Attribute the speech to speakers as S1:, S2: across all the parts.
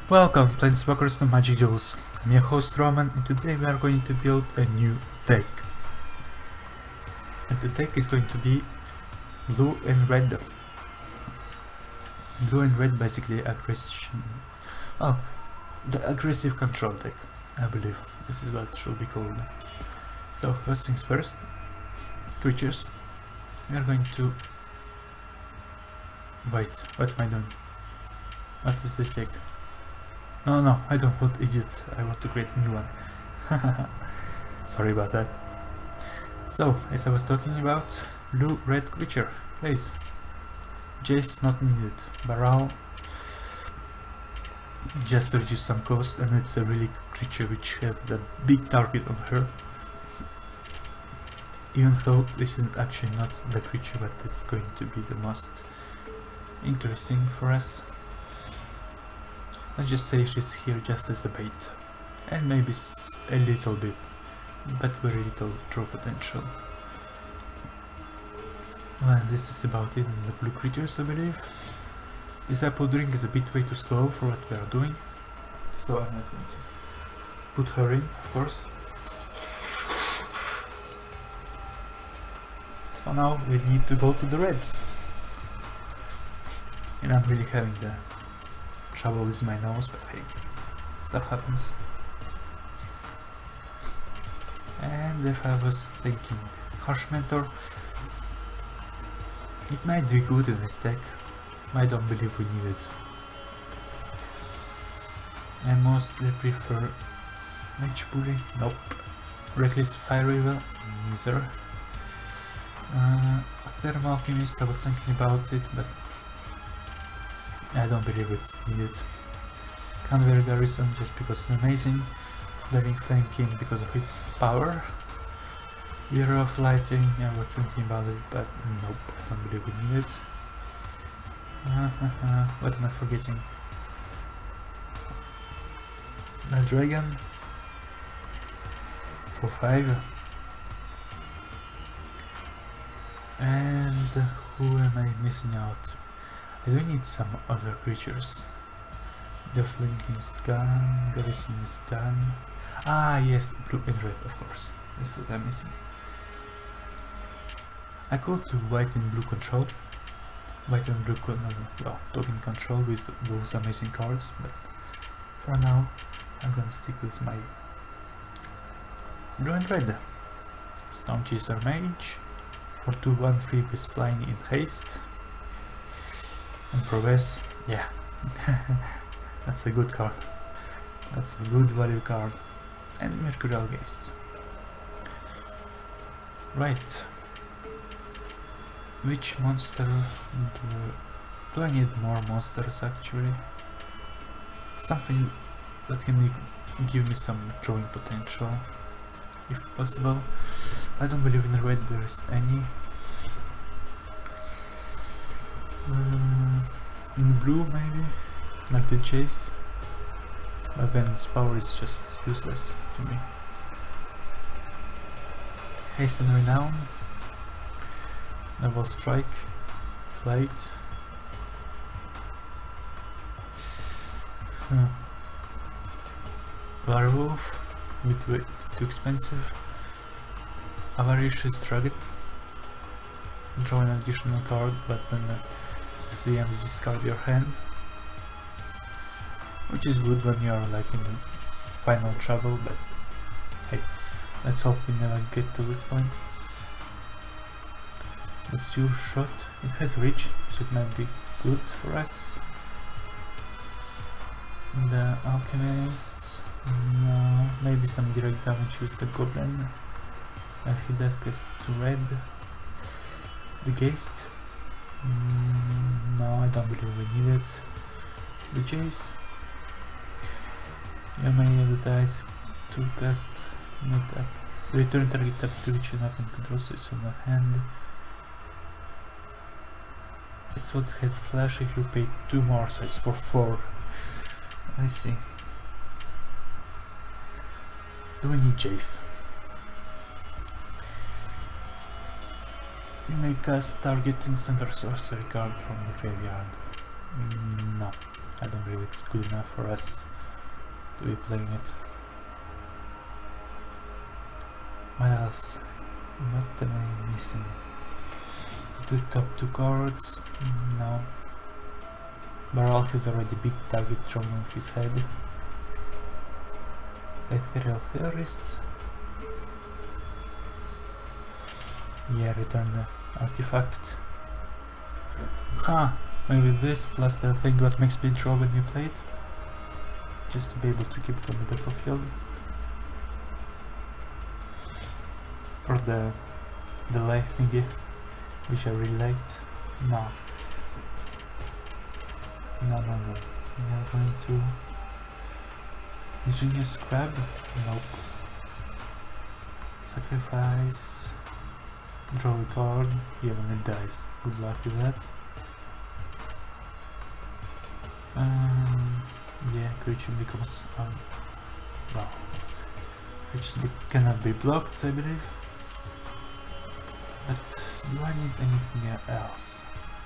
S1: Welcome Planeswalkers to Magic Duels. I'm your host Roman, and today we are going to build a new deck. And the deck is going to be blue and red. Blue and red, basically aggression. Oh, the aggressive control deck, I believe. This is what it should be called. So first things first, creatures. We are going to... Wait, what am I doing? What is this deck? No, I don't want idiot. I want to create a new one. Sorry about that. So, as I was talking about, blue-red creature, please. Jace not needed. Baral, just to reduce some cost, and it's a relic creature which have the big target on her. Even though this is actually not the creature that is going to be the most interesting for us. Let's just say she's here just as a bait, and maybe a little bit, but very little draw potential. Well, this is about it in the blue creatures, I believe. This apple drink is a bit way too slow for what we are doing, so I'm not going to put her in, of course. So now we need to go to the reds, and I'm really having the trouble with my nose, but hey, stuff happens. And if I was thinking Harsh Mentor, it might be good in this deck. I don't believe we need it. I mostly prefer Mage Bully, nope. Reckless Fire Evil, neither. Thermal Alchemist, I was thinking about it, but I don't believe it's needed. Canberra Garrison just because it's amazing. Flaring Flanking because of its power. Mirror of Lighting, I was thinking about it, but nope, I don't believe we need it. What am I forgetting? A Dragon for 5. And who am I missing out? I do need some other creatures. The Flanking is gone, Garrison is done. Ah yes, blue and red, of course. That's what I'm missing. I go to white and blue control. White and blue token control with those amazing cards, but for now I'm gonna stick with my blue and red. Stone Chaser Mage for 2/1/3 with flying in haste. And Progress, yeah. That's a good card. That's a good value card. And Mercurial Ghasts. Right. Which monster do I need more monsters actually? Something that can give me some drawing potential, if possible. I don't believe in red there is any. In blue maybe, like the Jace, but then its power is just useless to me. Hasten Renown, Double Strike, Flight. Werewolf, a bit too expensive. Avaricious Dragon, draw an additional card, but then at the end you discard your hand, which is good when you are like in final trouble, but hey, let's hope we never get to this point. The Sure Shot, it has reach, so it might be good for us. The Alchemist, no, maybe some direct damage with the Goblin. He does cast to red. The Ghaist, no, I don't believe we need it. The Jace, you may advertise to cast not up. Return target up creature up and control, so it's on the hand. It's what had flash if you pay 2 more, so it's for 4. I see. Do we need Jace? You may cast target instant or sorcery card from the graveyard. No, I don't believe it's good enough for us to be playing it. What else? What am I missing? The top 2 cards? No. Baral has already big target thrown on his head. Ethereal Theorists. Yeah, return the artifact. Maybe this plus the thing that makes me draw when you play it. Just to be able to keep it on the battlefield. Or the life thingy, which I really liked. No. We are going to Ingenious Crab? Nope. Sacrifice. Draw a card. Yeah, when it dies. Good luck with that. Yeah, creature becomes well, creatures cannot be blocked, I believe. But do I need anything else?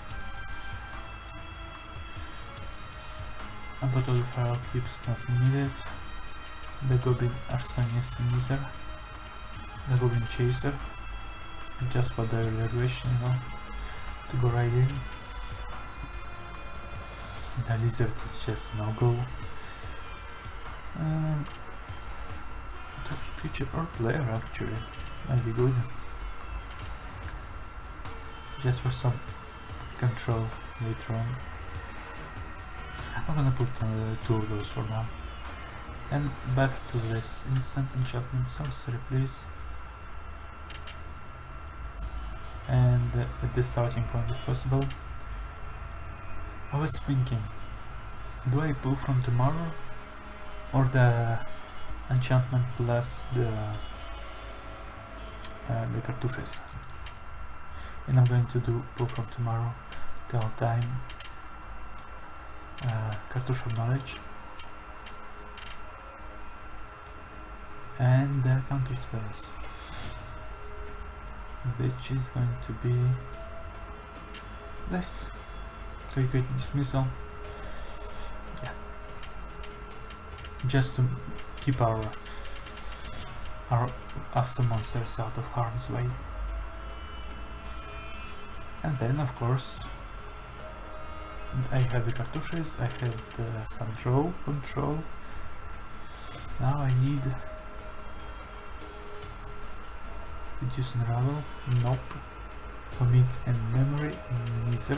S1: A bottle of fire keeps not needed. The Goblin Arsonizer, the Goblin Chaser, just for the early aggression, you know, to go right in. The Lizard is just no go. Target creature or player actually might be good. Just for some control later on. I'm gonna put 2 of those for now. And back to this instant enchantment sorcery, please. And at the starting point if possible. I was thinking, do I pull from tomorrow or the enchantment plus the cartouches? And I'm going to do pull from tomorrow till time. Cartouche of Knowledge and the counter spells, which is going to be this. Create Dismissal. Yeah. Just to keep our after monsters out of harm's way. And then of course I have the cartouches, I had some draw control. Now I need reduce and ravel. Nope. Commit and memory. Neither.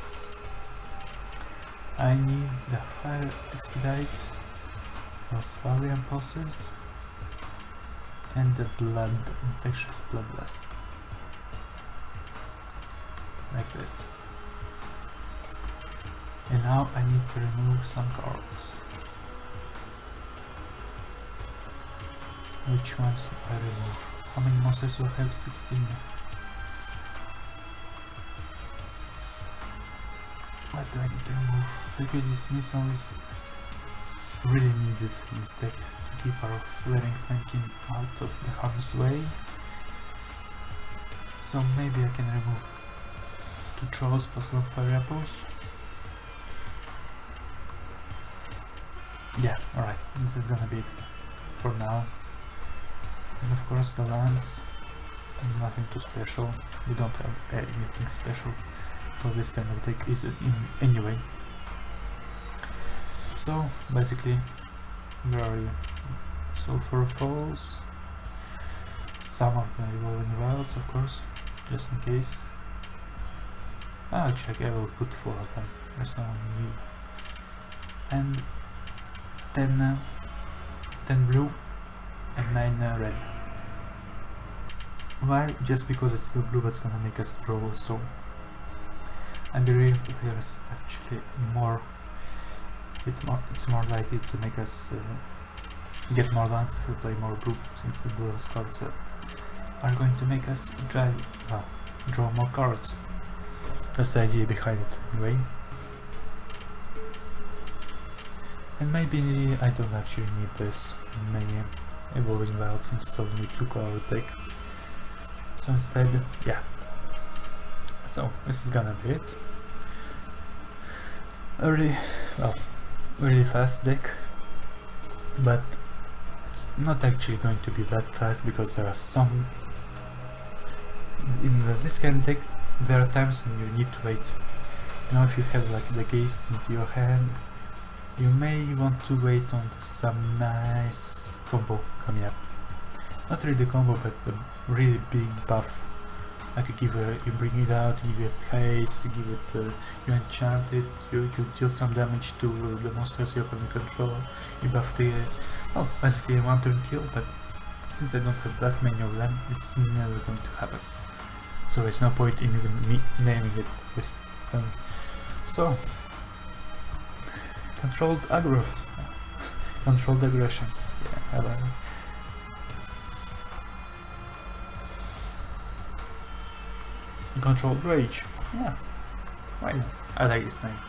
S1: I need the fire expedite, those fire impulses, and the blood infectious bloodlust. Like this. And now I need to remove some cards. Which ones do I remove? How many monsters do I have? 16. What do I need to remove? Liquid Dismissal is really needed in this deck to keep our flaring flanking out of the harm's way. So maybe I can remove 2 trolls plus 1 fire apples. Yeah, alright, this is gonna be it for now. And of course the lands, nothing too special. We don't have anything special for this kind of deck anyway. So basically, where are you? Sulfur Falls, some of the Evolving Wilds of course, just in case. I'll check, I will put 4 of them, there's no one new. And 10 blue and 9 red. Why? Just because it's the blue that's gonna make us draw, so I believe there's actually more, it's more likely to make us get more lands if we play more blue, since those cards that are going to make us draw more cards. That's the idea behind it anyway. And maybe I don't actually need this many Evolving Wilds, instead of need 2 card deck. So instead, yeah. So this is gonna be it. really fast deck, but it's not actually going to be that fast because there are some in this kind of deck. There are times when you need to wait. You know, if you have like the Geist into your hand, you may want to wait on some nice combo coming up. Not really the combo, but the really big buff. Like you bring it out, you give it haste, you give it, you enchant it, you deal some damage to the monsters you can control, you buff the, well, basically a one turn kill, but since I don't have that many of them, it's never going to happen. So there's no point in even me naming it this thing. So, controlled aggro, controlled aggression, yeah, I like it. Controlled rage, yeah, why not? I like this name.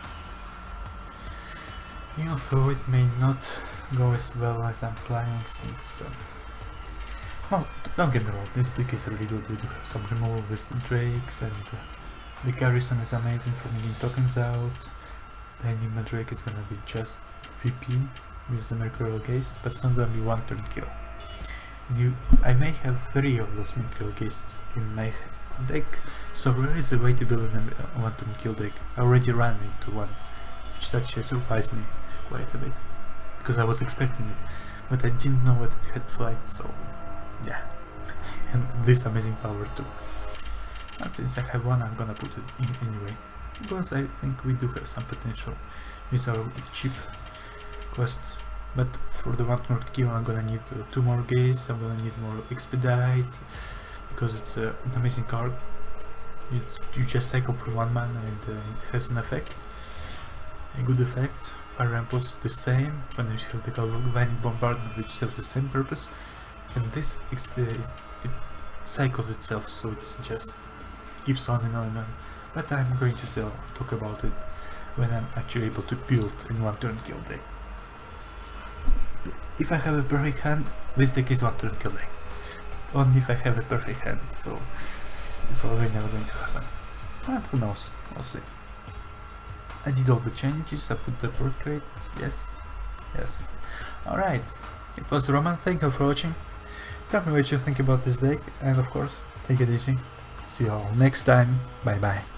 S1: Even though it may not go as well as I'm planning, since well, don't get me wrong, this deck is really good. We do have some removal with the Drakes, and the Garrison is amazing for making tokens out. The Enigma Drake is gonna be just VP with the Mercurial Gaze, but it's not gonna be one turn kill. I may have 3 of those Mercurial Gazes in my deck, so there is a way to build a one turn kill deck. I already ran into one, which actually surprised me quite a bit, because I was expecting it, but I didn't know what it had flight, so yeah. And this amazing power too. And since I have one, I'm gonna put it in anyway, because I think we do have some potential with our cheap quests. But for the one turn kill, I'm gonna need 2 more Gaze, I'm gonna need more Expedite, because it's an amazing card. You just cycle for 1 mana and it has an effect, a good effect. Fire Impulse is the same when you have the Galvanic Bombardment, which serves the same purpose, and this it cycles itself, so it's just keeps on and on and on. But I'm going to talk about it when I'm actually able to build in one turn kill deck. If I have a perfect hand, this deck is one turn kill deck. Only if I have a perfect hand, so it's probably never going to happen. But who knows, we'll see. I did all the changes, I put the portrait, yes. Alright, it was Roman, thank you for watching. Tell me what you think about this deck, and of course, take it easy. See you all next time, bye bye.